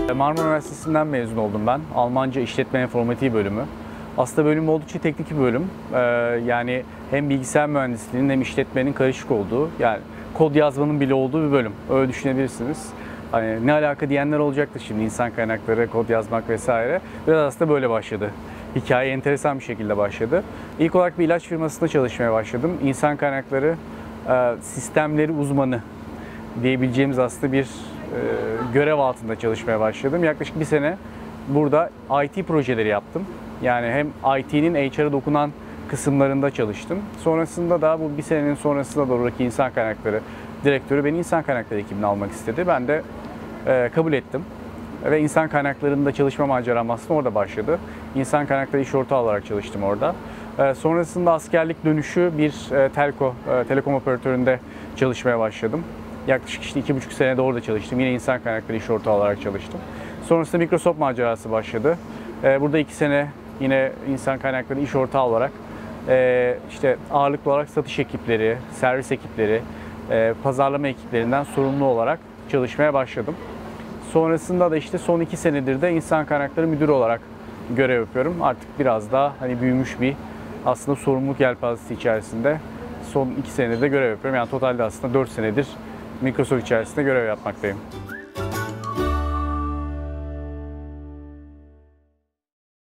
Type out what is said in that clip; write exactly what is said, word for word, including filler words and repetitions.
Marmara Üniversitesi'nden mezun oldum ben. Almanca İşletme Informatiği bölümü. Aslında bölüm oldukça teknik bir bölüm. Ee, yani hem bilgisayar mühendisliğinin hem işletmenin karışık olduğu, yani kod yazmanın bile olduğu bir bölüm. Öyle düşünebilirsiniz. Hani ne alaka diyenler olacaktır şimdi, insan kaynakları, kod yazmak vesaire. Biraz aslında böyle başladı. Hikaye enteresan bir şekilde başladı. İlk olarak bir ilaç firmasında çalışmaya başladım. İnsan kaynakları e, sistemleri uzmanı diyebileceğimiz aslında bir e, görev altında çalışmaya başladım. Yaklaşık bir sene burada I T projeleri yaptım. Yani hem I T'nin H R'a dokunan kısımlarında çalıştım. Sonrasında da bu bir senenin sonrasında da oradaki insan kaynakları direktörü beni insan kaynakları ekibine almak istedi. Ben de e, kabul ettim. Ve insan kaynaklarında çalışma maceram aslında orada başladı. İnsan kaynakları iş ortağı olarak çalıştım orada. E, sonrasında askerlik dönüşü bir e, telko, e, telekom operatöründe çalışmaya başladım. Yaklaşık işte iki buçuk senede orada çalıştım. Yine insan kaynakları iş ortağı olarak çalıştım. Sonrasında Microsoft macerası başladı. E, burada iki sene yine insan kaynakları iş ortağı olarak e, işte ağırlıklı olarak satış ekipleri, servis ekipleri, e, pazarlama ekiplerinden sorumlu olarak çalışmaya başladım. Sonrasında da işte son iki senedir de insan kaynakları müdürü olarak görev yapıyorum. Artık biraz daha hani büyümüş bir aslında sorumluluk yelpazesi içerisinde son iki senedir de görev yapıyorum. Yani totalde aslında dört senedir Microsoft içerisinde görev yapmaktayım.